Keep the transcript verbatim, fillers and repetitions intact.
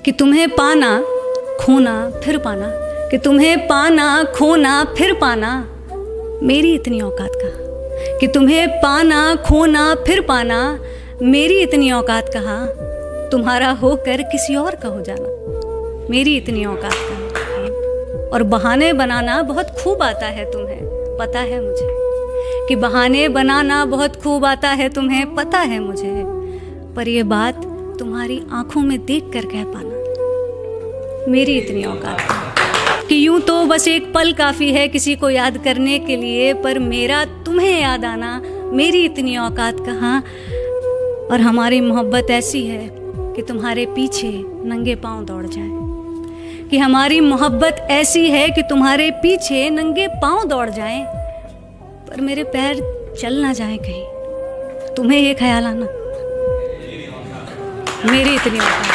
कि तुम्हें पाना खोना फिर पाना, कि तुम्हें पाना खोना फिर पाना, मेरी इतनी औकात कहाँ। कि तुम्हें पाना खोना फिर पाना, मेरी इतनी औकात कहाँ। तुम्हारा होकर किसी और का हो जाना, मेरी इतनी औकात कहाँ। और बहाने बनाना बहुत खूब आता है तुम्हें, पता है मुझे, कि बहाने बनाना बहुत खूब आता है तुम्हें, पता है मुझे। पर ये बात तुम्हारी आंखों में देख कर कह पाना, मेरी इतनी औकात है। कि यूं तो बस एक पल काफ़ी है किसी को याद करने के लिए, पर मेरा तुम्हें याद आना, मेरी इतनी औकात कहाँ। और हमारी मोहब्बत ऐसी है कि तुम्हारे पीछे नंगे पांव दौड़ जाए। कि हमारी मोहब्बत ऐसी है कि तुम्हारे पीछे नंगे पांव दौड़ जाएं, पर मेरे पैर चल ना जाए कहीं। तुम्हें ये ख्याल आना, मेरी इतनी औकात।